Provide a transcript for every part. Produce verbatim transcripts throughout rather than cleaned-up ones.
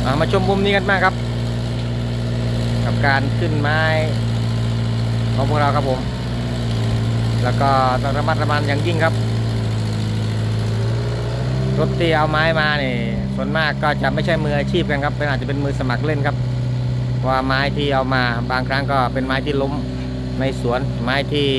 มาชมมุมนี้กันมากครับกับการขึ้นไม้ของพวกเราครับผมแล้วก็ต้องระมัดระวังอย่างยิ่งครับรถที่เอาไม้มาเนี่ยส่วนมากก็จะไม่ใช่มืออาชีพกันครับเป็นอาจจะเป็นมือสมัครเล่นครับเพราะว่าไม้ที่เอามาบางครั้งก็เป็นไม้ที่ล้มในสวนไม้ที่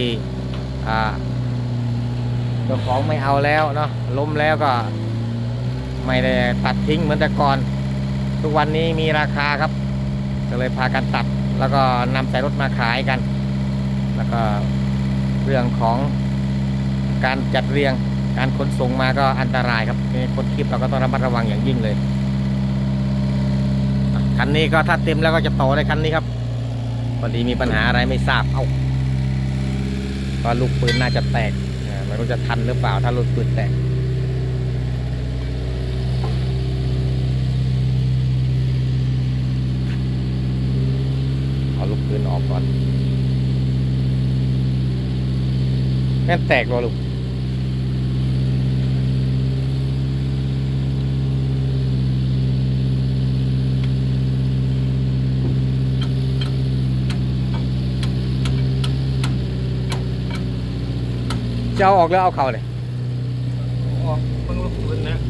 เจ้าของไม่เอาแล้วเนาะล้มแล้วก็ไม่ได้ตัดทิ้งเหมือนแต่ก่อนทุกวันนี้มีราคาครับก็เลยพากันตัดแล้วก็นำใส่รถมาขายกันแล้วก็เรื่องของการจัดเรียงการขนส่งมาก็อันตรายครับคนคลิปเราก็ต้องระมัดระวังอย่างยิ่งเลยคันนี้ก็ถ้าเต็มแล้วก็จะต่อในคันนี้ครับพอดีมีปัญหาอะไรไม่ทราบเอ้าก็ลูกปืนน่าจะแตกไม่รู้จะทันหรือเปล่าถ้าลูกปืนแตกเอาลูกปืนออกก่อนแม่นแตกหรอลูกจะเอาออกแล้วเอาเข่าเลยออกเพิ่งลูกปืนนะ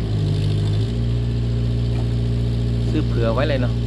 ซื้อเผื่อไว้เลยเนาะ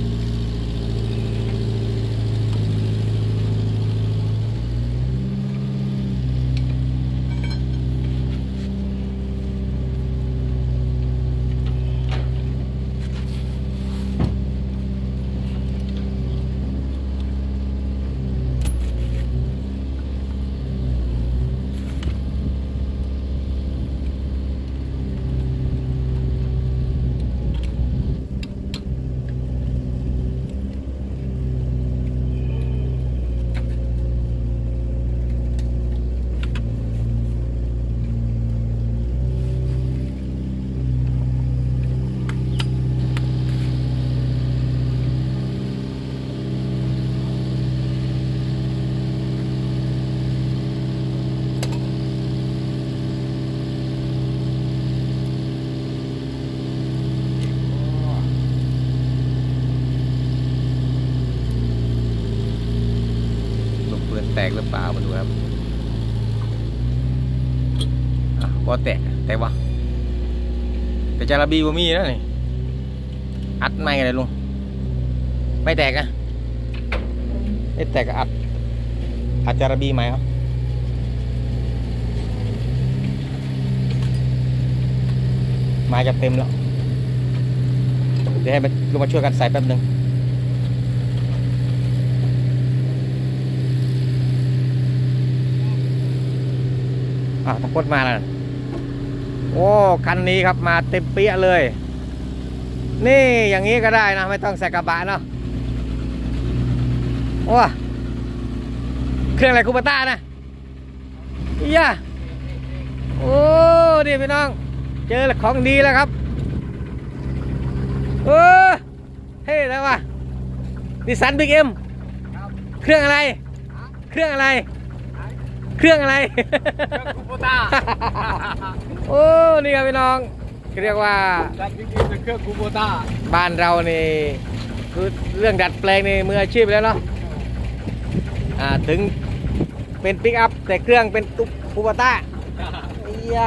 แตกหรือเปล่ามาดูครับอ่ะพอแตกแตกวะแต่จาระบีบ่มีนะนี่อัดไม่อะไรลุงไม่แตกนะไม่แตกก็อัดอัดจาระบีไหมครับไม้จะเต็มแล้วเดี๋ยวให้ลงมาช่วยกันใส่แป๊บนึงอ่ะตะพดมาแล้วโอ้คันนี้ครับมาเต็มเปี้ยเลยนี่อย่างนี้ก็ได้นะไม่ต้องใส่กระบะเนาะโอ้เครื่องอะไรคูปต้านะอีย่าโอ้ดีพี่น้องเจอของดีแล้วครับเออเท่แล้วว่ะนิสสันบิ๊กเอ็มเครื่องอะไรเครื่องอะไรเครื่องอะไรเครื่องคูปต้าโอ้นี่ครับพี่น้องเรียกว่าเครื่องคูปต้าบ้านเรานี่คือเรื่องดัดแปลงในมืออาชีพแล้วเนาะอ่าถึงเป็นปิกอัพแต่เครื่องเป็นตุ๊กคูปต้าเอีย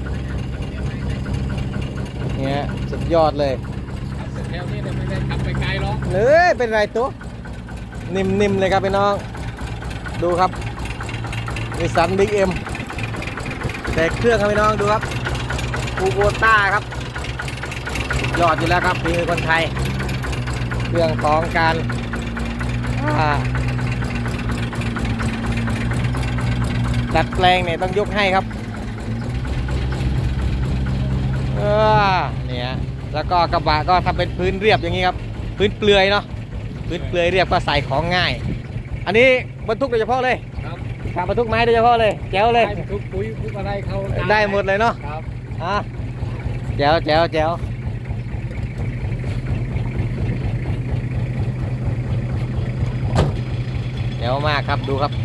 เนี่ยสุดยอดเลยแถวนี้ไม่ได้ขับไปไกลหรอกเลยเป็นไรตัวนิ่มๆเลยครับพี่น้องดูครับนิสสันบิ๊กเอ็มแต่เครื่องครับพี่น้องดูครับคูโบต้าครับยอดอยู่แล้วครับฝีมือคนไทยเรื่องของการดัดแปลงเนี่ยต้องยกให้ครับเออเนี่ยแล้วก็กระบะก็ทำเป็นพื้นเรียบอย่างนี้ครับพื้นเปลือยเนาะพื้นเปลือยเรียบก็ใส่ของง่ายอันนี้บรรทุกโดยเฉพาะเลยขับบรรทุกไม้โดยเฉพาะเลยแจ๋วเลยบรรทุกปุ๋ยทุกอะไรเขาได้หมดเลยเนาะครับอ่ะแจ๋วแจ๋วแจ๋วแจ๋วมากครับดูครับ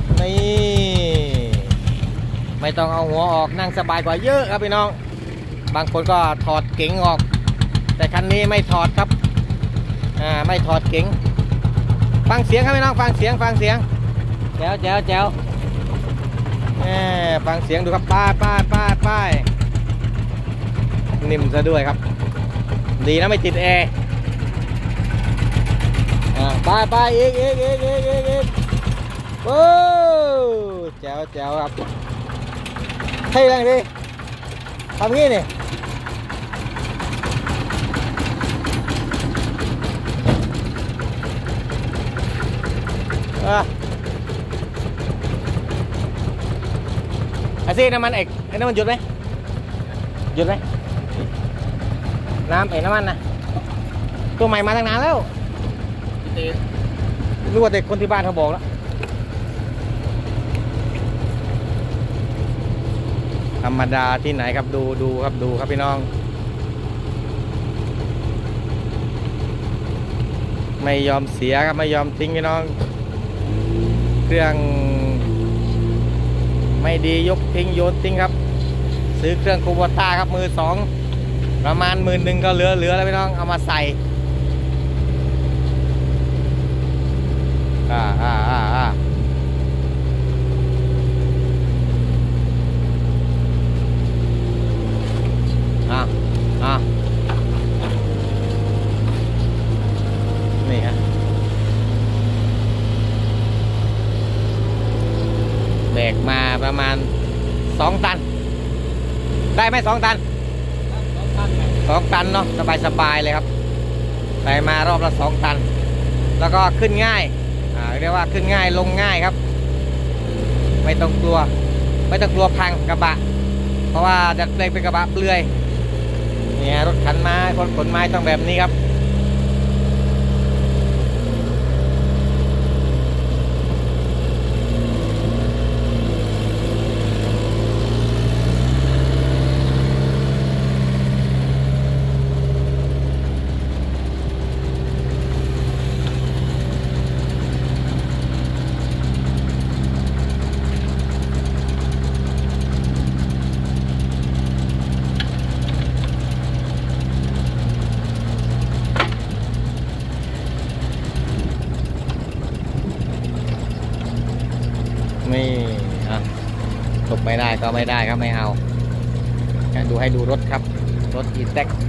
นี่ไม่ต้องเอาหัวออกนั่งสบายกว่าเยอะครับพี่น้องบางคนก็ถอดเก๋งออกแต่คันนี้ไม่ถอดครับอ่าไม่ถอดเก๋งฟังเสียงครับพี่น้องฟังเสียงฟังเสียงแจ๋วแจ๋วแจ๋วแหมฟังเสียงดูครับป้ายป้ายป้ายป้ายนิ่มซะด้วยครับดีนะไม่ติดแอร์อ่าป้ายป้ายอีกอีกอีกอีกอีกอีกโอ้แจ๋วแจ๋วครับให้แรงดิทำงี้นี่อ่ะไอ้ซี่น้ำมันเอกไอ้น้ำมันหยุดไหมหยุดไหมน้ำเอกน้ำมันนะตัวใหม่มาตั้งนานแล้วรู้ว่าเด็กคนที่บ้านเขาบอกแล้วธรรมดาที่ไหนครับดูดูครับดูครับพี่น้องไม่ยอมเสียครับไม่ยอมทิ้งพี่น้องเครื่องไม่ดียกทิ้งโยนทิ้งครับซื้อเครื่องคูโบต้าครับมือสองประมาณหมื่นหนึ่งก็เหลือเหลือแล้วพี่น้องเอามาใส่อ่าอ่าอ่าอ่าอ่าอ่านี่ฮะแบกมาประมาณสองตันได้ไหมสองตันสองตันเนาะสบายสบายเลยครับไปมารอบละสองตันแล้วก็ขึ้นง่ายอ่าเรียกว่าขึ้นง่ายลงง่ายครับไม่ต้องกลัวไม่ต้องกลัวพังกระบะเพราะว่าดัดแปลงเป็นกระบะเปลือยเนี่ยรถขันไม้คนขนไม้ต้องแบบนี้ครับนี่อ่ะตกไม่ได้ก็ไม่ได้ครับไม่เอาดูให้ดูรถครับรถอีแท็ก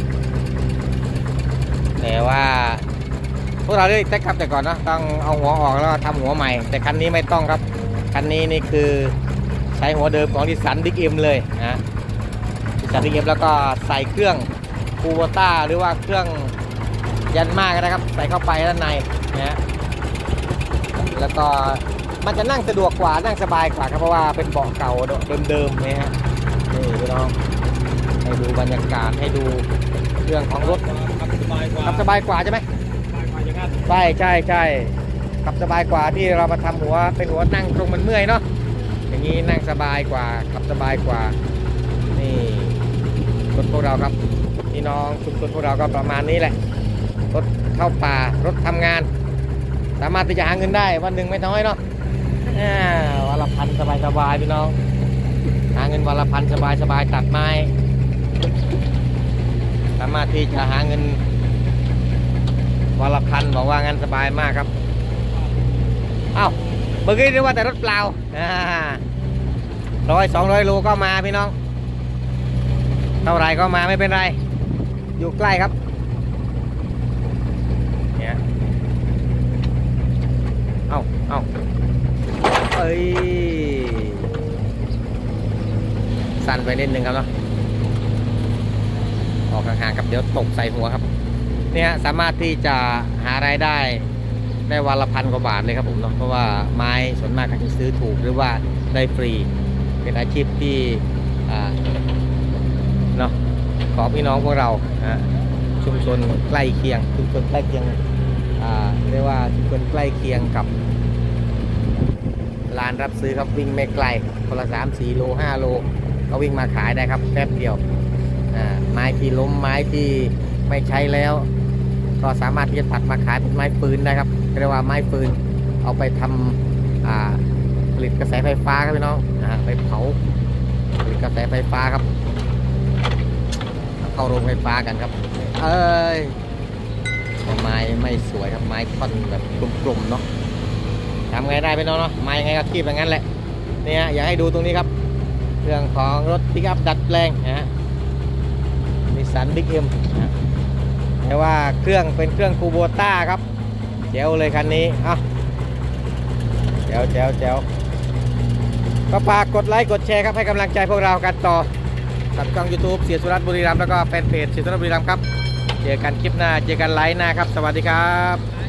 แต่ว่าพวกเราเรียกแท็กครับแต่ก่อนนะต้องเอาหัวออกแล้วทำหัวใหม่แต่คันนี้ไม่ต้องครับคันนี้นี่คือใช้หัวเดิมของดิสันบิ๊กเอ็มเลยนะดิสันบิ๊กเอ็มแล้วก็ใส่เครื่องคูโบต้าหรือว่าเครื่องยันมากนะครับใส่เข้าไปด้านในนะแล้วก็มันจะนั่งสะดวกกว่านั่งสบายกว่าครับเพราะว่าเป็นเบาะเก่าเดิมๆนี่ฮะนี่พี่น้องให้ดูบรรยากาศให้ดูเครื่องของรถขับสบายกว่าใช่ไหมใช่ใช่ใช่ขับสบายกว่าที่เรามาทำหัวเป็นหัวนั่งตรงมันเมื่อยเนาะอย่างนี้นั่งสบายกว่าขับสบายกว่านี่รถพวกเราครับพี่น้องชุมชนพวกเราก็ประมาณนี้แหละรถเข้าป่ารถทำงานสามารถที่จะหาเงินได้วันหนึ่งไม่น้อยเนาะวันละพันสบายสบายพี่น้องหาเงินวันละพันสบายสบายตัดไม้สามารถที่จะหาเงินวันละพันบอกว่างั้นสบายมากครับเอ้าเมื่อกี้เรียกว่าแต่รถเปล่าร้อยสองร้อยโลก็มาพี่น้องเท่าไรก็มาไม่เป็นไรอยู่ใกล้ครับเนี่ยเอ้าเอ้าเอ้ยสั่นไปนิดนึงครับเนาะออกห่างๆครับเดี๋ยวตกใส่หัวครับเนี่ยสามารถที่จะหารายได้ได้วันละพันกว่าบาทเลยครับผมเนาะเพราะว่าไม้ส่วนมากก็จะซื้อถูกหรือว่าได้ฟรีเป็นอาชีพที่เนาะของพี่น้องพวกเราชุมชนใกล้เคียงชุมชนใกล้เคียงเรียกว่าชุมชนใกล้เคียงกับร้านรับซื้อครับวิ่งไม่ไกลคนละสามสี่โลห้าโลก็วิ่งมาขายได้ครับแป๊บเดียวไม้ที่ล้มไม้ที่ไม่ใช้แล้วก็สามารถที่จะตัดมาขายเป็นไม้ฟืนได้ครับเรียกว่าไม้ฟืนเอาไปทำผลิตกระแสไฟฟ้าครับพี่น้องไปเผาผลิตกระแสไฟฟ้าครับเข้าโรงไฟฟ้ากันครับ เอ้ยไม้ไม่สวยครับไม้ท่อนแบบกลมๆเนาะทำไงได้พี่น้องเนาะไม้ไงก็คีบอย่างนั้นแหละเนี่ยอยากให้ดูตรงนี้ครับเรื่องของรถปิกอัพดัดแปลงนะฮะนิสสันบิ๊กเอ็มนะแต่ว่าเครื่องเป็นเครื่องคูโบต้าครับเจ๋วเลยคันนี้อ่ะแจ๋วแจ๋วแจ๋วก็ฝากกดไลค์กดแชร์ครับให้กำลังใจพวกเรากันต่อกับช่อง ยูทูบ เสียสุรัตน์บุรีรัมย์แล้วก็แฟนเพจเสียสุรัตน์บุรีรัมย์ครับเจอกันคลิปหน้าเจอกันไลฟ์หน้าครับสวัสดีครับ